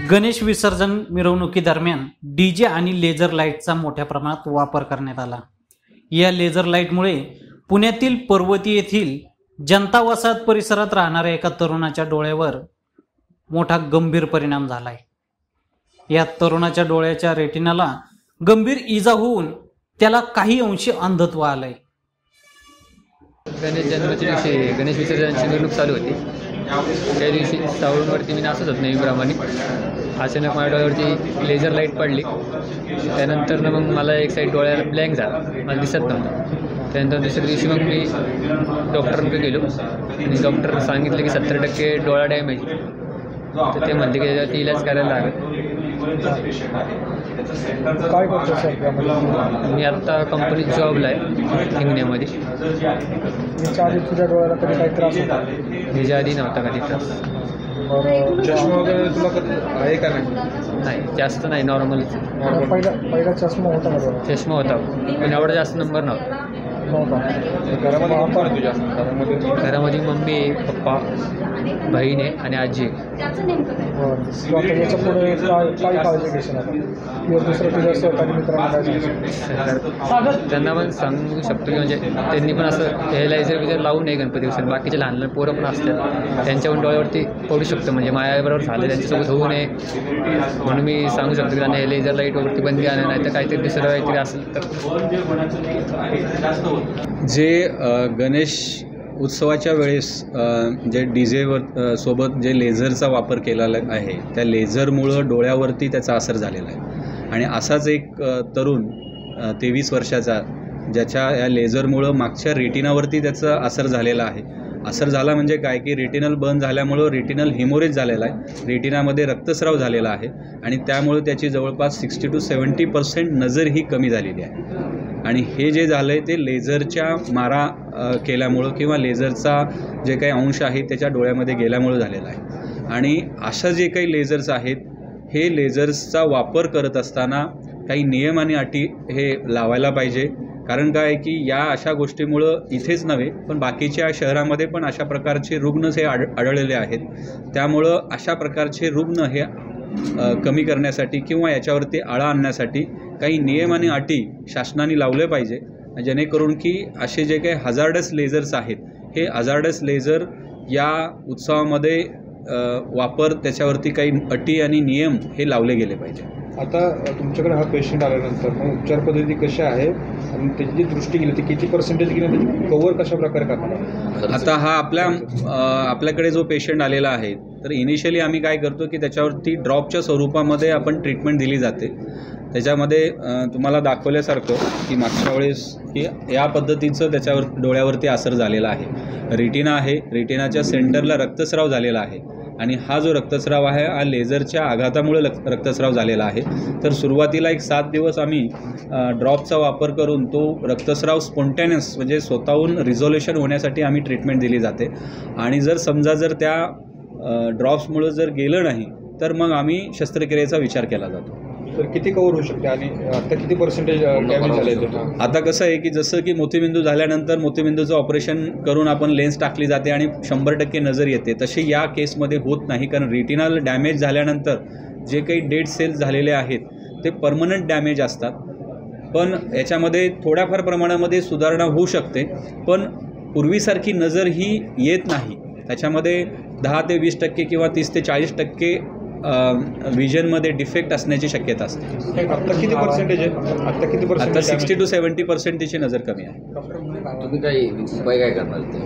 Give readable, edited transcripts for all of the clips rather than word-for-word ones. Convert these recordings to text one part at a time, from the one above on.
गणेश विसर्जन मिरवणुकीदरम्यान डीजे आणि लेझर लाईटचा मोठ्या प्रमाणात वापर करण्यात आला। या लेझर लाईटमुळे पुण्यातील पर्वती येथील जनता वसाहत परिसरात राहणाऱ्या एका तरुणाच्या डोळ्यावर मोठा गंभीर परिणाम झालाय। या तरुणाच्या डोळ्याच्या रेटिनाला गंभीर इजा होऊन त्याला काही अंशी अंधत्व आलंय। गणेश जन्माच्या दिवशी गणेश विसर्जनाची मिरवणूक चालू होती। त्या दिवशी साऊंडवरती मी नाचत होतो नेहमीप्रमाणे। अचानक माझ्या डोळ्यावरती लेझर लाईट पडली। त्यानंतर मग मला एक साईड डोळ्याला ब्लँक झाला, मला दिसत नव्हतं। त्यानंतर दुसऱ्या दिवशी मग मी डॉक्टरकडे गेलो आणि डॉक्टर सांगितलं की 70% डोळा डॅमेज। तर ते म्हणले की त्याच्यावरती इलाज करायला लागेल। काय करतो सर? मी आता कंपनीत जॉबला आहे हिंगण्यामध्ये। याच्या आधी तुझ्या डोळ्याला कधी काही त्रास होता? ह्याच्या आधी नव्हता कधी त्रास। चष्मा वगैरे तुला कधी आहे का नाही, जास्त नाही, नॉर्मलच। पहिला चष्मा होता का डोळ्यात? चष्मा होता पण एवढा जास्त नंबर नव्हता। घरामध्ये मम्मी आहे, पप्पा, बहीण आहे आणि आजी आहे। याच्या पुढे काय काळजी घेशील आता? किंवा दुसरं तुझ्या सहकारी मित्रांना त्यांना पण सांगू शकतो की म्हणजे त्यांनी पण असं हे लेझर लावू नये गणपती विसर्जन। बाकीचे लहान लहान पोरं पण असतात, त्यांच्या पण डोळ्यावरती पडू शकतं, म्हणजे माझ्याबरोबर झालं त्यांच्यासोबत होऊ नये म्हणून मी सांगू शकतो की त्यांना हे लेझर लाईट वरती बंदी आणा, नाही तर काहीतरी दुसरं काहीतरी असेल तर। जे गणेश उत्सवाच्या वेळेस जे डीजेवर सोबत जे लेझरचा वापर केलेला आहे, त्या लेझरमुळं डोळ्यावरती त्याचा असर झालेला आहे। आणि असाच एक तरुण 23 वर्षाचा, ज्याच्या या लेझरमुळं मागच्या रेटिनावरती त्याचा असर झालेला आहे। असर झाला म्हणजे काय की रेटिनल बर्न झाल्यामुळं रेटिनल हिमोरेज झालेला आहे, रेटिनामध्ये रक्तस्राव झालेला आहे आणि त्यामुळे त्याची जवळपास 60 to 70% नजर ही कमी झालेली आहे। आणि हे जे झालं आहे ते लेझरच्या मारा केल्यामुळं किंवा लेझरचा जे काही अंश आहे त्याच्या डोळ्यामध्ये गेल्यामुळं झालेला आहे। आणि अशा जे काही लेझर्स आहेत, हे लेझर्सचा वापर करत असताना काही नियम आणि अटी हे लावायला पाहिजे। कारण काय की या अशा गोष्टीमुळं इथेच नव्हे पण बाकीच्या शहरामध्ये पण अशा प्रकारचे रुग्ण हे आढळलेले आहेत। त्यामुळं अशा प्रकारचे रुग्ण हे कमी करण्यासाठी किंवा याच्यावरती आळा आणण्यासाठी काही नियम आणि अटी शासनाने लावले पाहिजे, जेणेकरून की असे जे काही हजार्डस लेझर्स आहेत, हे हजार्डस लेझर या उत्सवामध्ये वापर, त्याच्यावरती काही अटी आणि नियम हे लावले गेले पाहिजे। आता तुमच्याकडे हा पेशंट आल्यानंतर मग उपचार पद्धती कशी आहे आणि त्याची जी दृष्टी गेली ती किती पर्सेंटेज गेली, त्याची कव्हर कशा प्रकारे करणार? आता हा आपल्याकडे जो पेशंट आलेला आहे, तर इनिशियली आम्ही काय करतो की त्याच्यावरती ड्रॉपच्या स्वरूपामध्ये आपण ट्रीटमेंट दिली जाते। त्याच्यामध्ये तुम्हाला दाखवल्यासारखं की मागच्या वेळेस की या पद्धतीचं त्याच्यावर डोळ्यावरती असर झालेला आहे। रेटिना आहे, रेटिनाच्या सेंटरला रक्तस्राव झालेला आहे आणि हा जो रक्तस्राव आहे हा लेझरच्या आघातामुळे रक्तस्राव झालेला आहे। तर सुरुवातीला एक 7 दिवस आम्ही ड्रॉपचा वापर करून तो रक्तस्राव स्पॉन्टेनियस म्हणजे स्वतःहून रिझोल्युशन होण्यासाठी आम्ही ट्रीटमेंट दिली जाते। आणि जर समजा जर त्या ड्रॉप्समुळं जर गेलं नाही तर मग आम्ही शस्त्रक्रियेचा विचार केला जातो। तर किती कव्हर होऊ शकते आणि आता किती पर्सेंटेज डॅमेज झाले? आता कसं आहे की जसं की मोतीबिंदू झाल्यानंतर मोतीबिंदूचं ऑपरेशन करून आपण लेन्स टाकली जाते आणि 100% नजर येते, तशी या केसमध्ये होत नाही। कारण रेटिनल डॅमेज झाल्यानंतर जे काही डेड सेल्स झालेले आहेत ते परमनंट डॅमेज असतात, पण याच्यामध्ये थोड्याफार प्रमाणामध्ये सुधारणा होऊ शकते, पण पूर्वीसारखी नजर ही येत नाही। त्याच्यामध्ये 10 ते 20% किंवा 30 ते 40% विजनमध्ये डिफेक्ट असण्याची शक्यता असते। आता किती पर्सेंटेज आहे? आता 60 to 70% तिची नजर कमी आहे। तुम्ही काही उपाय काय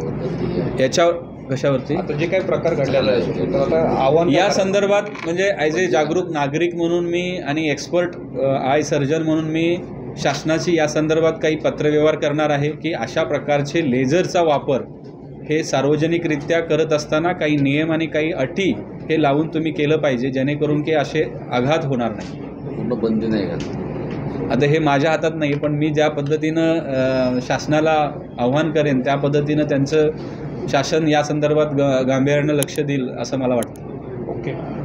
करणार याच्या कशावरती? आता जे काही प्रकार घडलेला आहे तर आता आव्हान या संदर्भात म्हणजे ॲज ए जागरूक नागरिक म्हणून मी आणि एक्सपर्ट आय सर्जन म्हणून मी शासनाशी या संदर्भात काही पत्रव्यवहार करणार आहे की अशा प्रकारचे लेझरचा वापर हे सार्वजनिकरित्या करत असताना काही नियम आणि काही अटी हे लावून तुम्ही केलं पाहिजे, जेणेकरून की असे आघात होणार नाही। पूर्ण बंदी नाही का? आता हे माझ्या हातात नाही, पण मी ज्या पद्धतीनं शासनाला आव्हान करेन त्या पद्धतीनं त्यांचं शासन या संदर्भात गांभीर्यानं लक्ष देईल असं मला वाटतं। ओके.